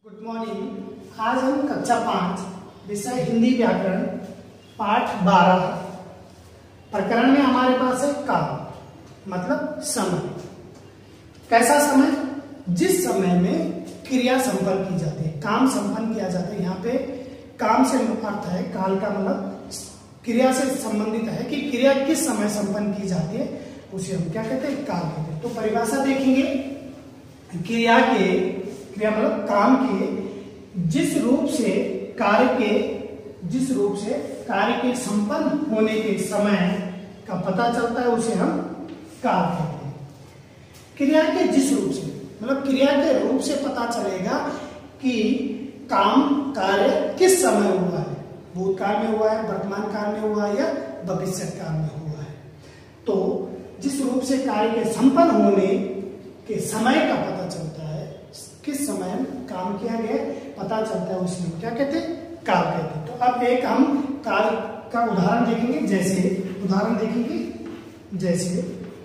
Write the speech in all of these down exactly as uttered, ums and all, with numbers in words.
Good morning. आज हम कक्षा पांच विषय हिंदी व्याकरण पाठ बारह प्रकरण में हमारे पास है काल मतलब समय। कैसा समय? जिस समय में क्रिया संपन्न की जाती है, काम संपन्न किया जाता है। यहाँ पे काम से अर्थ है, काल का मतलब क्रिया से संबंधित है कि क्रिया किस समय संपन्न की जाती है, उसे हम क्या कहते हैं? काल कहते हैं। तो परिभाषा देखेंगे, क्रिया के क्रिया मतलब काम के जिस रूप से कार्य के जिस रूप से कार्य के संपन्न होने के समय का पता चलता है, उसे हम काल कहते हैं। क्रिया के जिस रूप से मतलब क्रिया के रूप से पता चलेगा कि काम कार्य किस समय हुआ है, भूतकाल में हुआ है, वर्तमान काल में हुआ है या भविष्य काल में हुआ है। तो जिस रूप से कार्य के संपन्न होने के समय का पता चलता है, किस समय काम किया गया पता चलता है, उसे हम क्या कहते हैं? काल कहते हैं। तो अब एक हम काल का उदाहरण देखेंगे। जैसे उदाहरण देखेंगे जैसे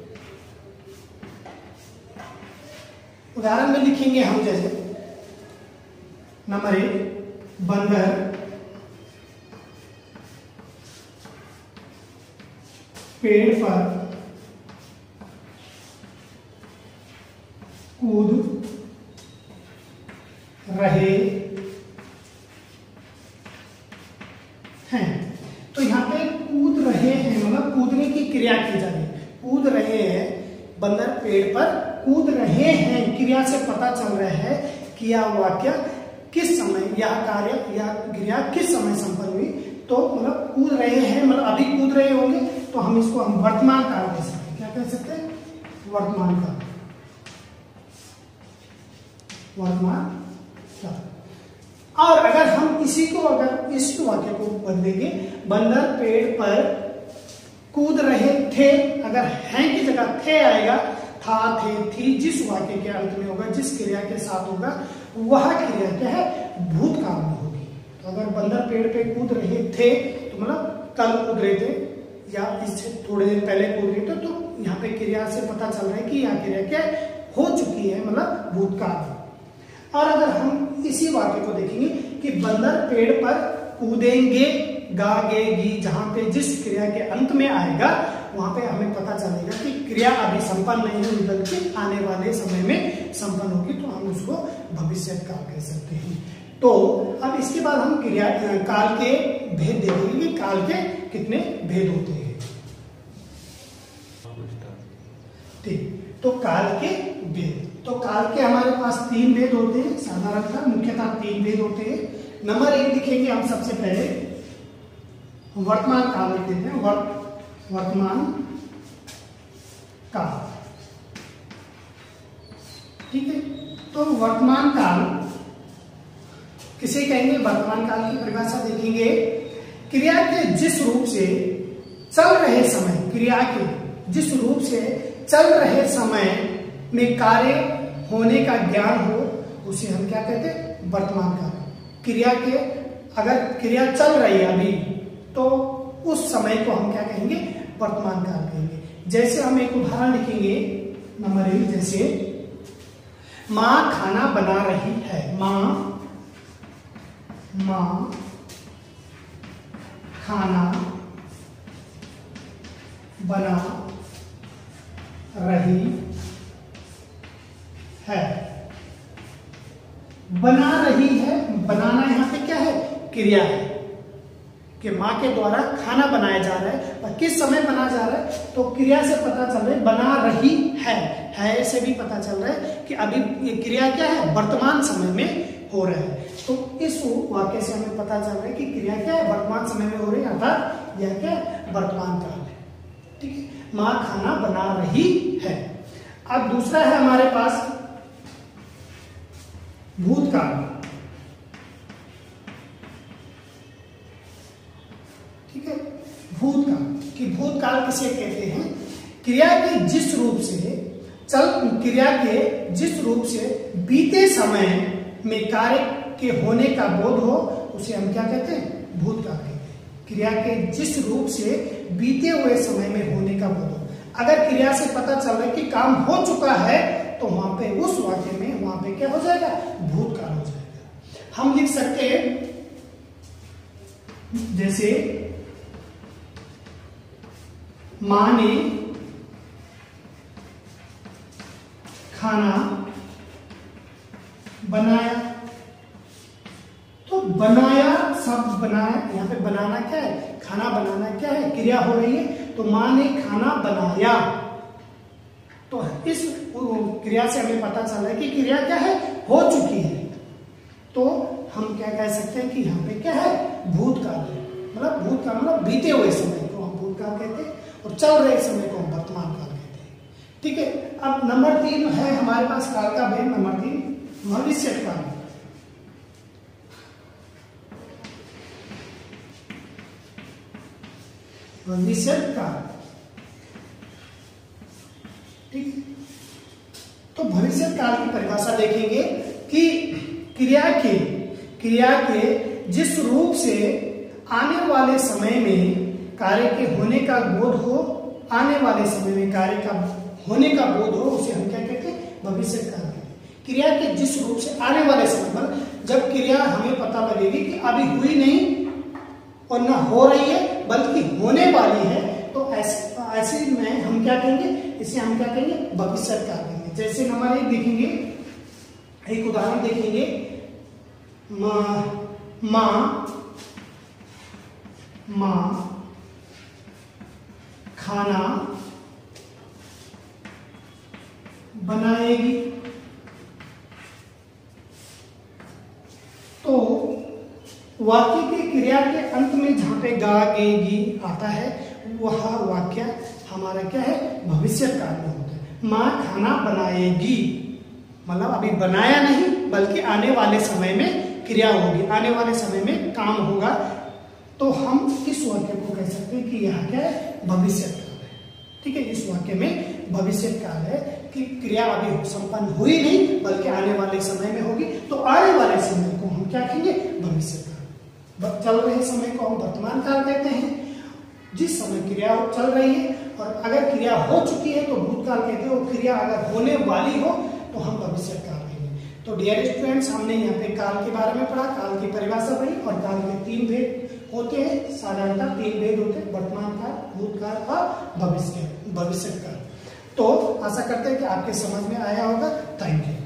उदाहरण में लिखेंगे हम, जैसे नंबर एक, बंदर पेड़ पर कूद रहे हैं। तो यहाँ पे कूद रहे हैं मतलब कूदने की क्रिया की जा रही है। कूद रहे हैं, बंदर पेड़ पर कूद रहे हैं, क्रिया से पता चल रहा है कि यह वाक्य किस समय, यह कार्य या क्रिया किस समय संपन्न हुई। तो मतलब कूद रहे हैं मतलब अभी कूद रहे होंगे, तो हम इसको हम वर्तमान काल कह सकते हैं। क्या कह सकते हैं? वर्तमान काल, वर्तमान काल। और अगर हम इसी को अगर इस वाक्य को बदलेंगे, बंदर पेड़ पर कूद रहे थे, अगर हैं की जगह थे आएगा, था थे थी, जिस वाक्य के अंत में होगा, जिस क्रिया के साथ होगा, वह क्रिया क्या है? भूतकाल में होगी। तो अगर बंदर पेड़ पे कूद रहे थे तो मतलब कल कूद रहे थे या इससे थोड़े दिन पहले कूद रहे थे, तो यहाँ पे क्रिया से पता चल रहा है कि यह क्रिया क्या हो चुकी है, मतलब भूतकाल। और अगर हम इसी वाक्य को देखेंगे कि बंदर पेड़ पर कूदेंगे, गागेगी, जहां पे जिस क्रिया के अंत में आएगा वहां पे हमें पता चलेगा कि क्रिया अभी संपन्न नहीं हुई बल्कि आने वाले समय में संपन्न होगी, तो हम उसको भविष्य काल कह सकते हैं। तो अब इसके बाद हम क्रिया काल के भेद देखेंगे कि काल के कितने भेद होते हैं। ठीक, तो काल के भेद, तो काल के हमारे पास तीन भेद होते हैं, साधारणतः मुख्यतः तीन भेद होते हैं। नंबर एक दिखेंगे हम सबसे पहले वर्तमान काल कहते हैं, वर्त वर्तमान काल। ठीक है, तो वर्तमान काल किसे कहेंगे? वर्तमान काल की परिभाषा देखेंगे, क्रिया के जिस रूप से चल रहे समय, क्रिया के जिस रूप से चल रहे समय में कार्य होने का ज्ञान हो, उसे हम क्या कहते हैं? वर्तमान काल। क्रिया के अगर क्रिया चल रही है अभी, तो उस समय को हम क्या कहेंगे? वर्तमान काल कहेंगे। जैसे हम एक उदाहरण लिखेंगे, नंबर एक, जैसे माँ खाना बना रही है, माँ माँ खाना बना रही है। बना रही है, बनाना यहाँ पे क्या है? क्रिया है कि माँ के द्वारा खाना बनाया जा रहा है, पर किस समय बना जा रहा है? तो क्रिया से पता चल रहा है बना रही है, है से भी पता चल रहा है कि अभी ये क्रिया क्या है? वर्तमान समय में हो रहा है। तो इस वाक्य से हमें पता चल रहा है कि क्रिया क्या है? वर्तमान समय में हो रही है, अर्थात यह क्या है? वर्तमान काल है। ठीक है, माँ खाना बना रही है। अब दूसरा है हमारे पास भूतकाल। ठीक है, भूतकाल कि भूतकाल किसे कहते हैं? क्रिया के जिस रूप से चल क्रिया के जिस रूप से बीते समय में कार्य के होने का बोध हो, उसे हम क्या कहते हैं? भूतकाल कहते हैं। क्रिया के जिस रूप से बीते हुए समय में होने का बोध हो, अगर क्रिया से पता चल रहा है कि काम हो चुका है, तो वहां पे उस वाक्य में वहां पे क्या हो जाएगा? भूतकाल हो जाएगा। हम लिख सकते हैं जैसे मां ने खाना बनाया। तो बनाया शब्द बनाया, यहां पे बनाना क्या है, खाना बनाना क्या है, क्रिया हो रही है। तो मां ने खाना बनाया। तो इस क्रिया से हमें पता चल रहा है कि क्रिया क्या है, हो चुकी है। तो हम क्या कह सकते हैं कि यहाँ पे क्या है, भूतकाल है। मतलब भूतकाल मतलब बीते हुए समय को हम भूतकाल कहते हैं और चल रहे समय को हम वर्तमान काल कहते हैं। ठीक है। अब नंबर तीन है हमारे पास काल का भेद। नंबर तीन भविष्य काल। भविष्य काल, ठीक। तो भविष्य काल की परिभाषा देखेंगे कि क्रिया के क्रिया के जिस रूप से आने वाले समय में कार्य के होने का बोध हो, आने वाले समय में कार्य का होने का बोध हो, उसे हम क्या कहते हैं, भविष्य काल कहते हैं। क्रिया के जिस रूप से आने वाले समय, मतलब जब क्रिया हमें पता लगेगी कि अभी हुई नहीं और ना हो रही है बल्कि होने वाली है, तो ऐसे ऐसे में हम क्या कहेंगे, इसे हम क्या कहेंगे, भविष्य काल कहेंगे। जैसे नंबर एक देखेंगे, एक उदाहरण देखेंगे, मां मां मां खाना बनाएगी। तो वाक्य की क्रिया के अंत में जहां पे गाएगी आता है, वह वाक्य हमारा क्या है, भविष्य काल में होता है। मां खाना बनाएगी मतलब अभी बनाया नहीं बल्कि आने वाले समय में क्रिया होगी, आने वाले समय में काम होगा। तो हम इस वाक्य को कह सकते हैं कि यह क्या है, भविष्य काल है। ठीक है। इस वाक्य में भविष्य काल है कि क्रिया अभी संपन्न हुई नहीं बल्कि आने वाले समय में होगी। तो आने वाले समय को हम क्या कहेंगे, भविष्य काल। चल रहे समय को हम वर्तमान काल कहते हैं। जिस समय क्रिया चल रही है और अगर क्रिया हो चुकी है तो भूतकाल कहते हैं। और क्रिया अगर होने वाली हो तो हम भविष्य काल कहेंगे। तो डियर स्टूडेंट्स, हमने यहाँ पे काल के बारे में पढ़ा, काल की परिभाषा पढ़ी और काल के तीन भेद होते हैं। साधारणतः तीन भेद होते हैं, वर्तमान काल, भूतकाल और भविष्य भविष्य काल। तो आशा करते हैं कि आपके समझ में आया होगा। Thank you.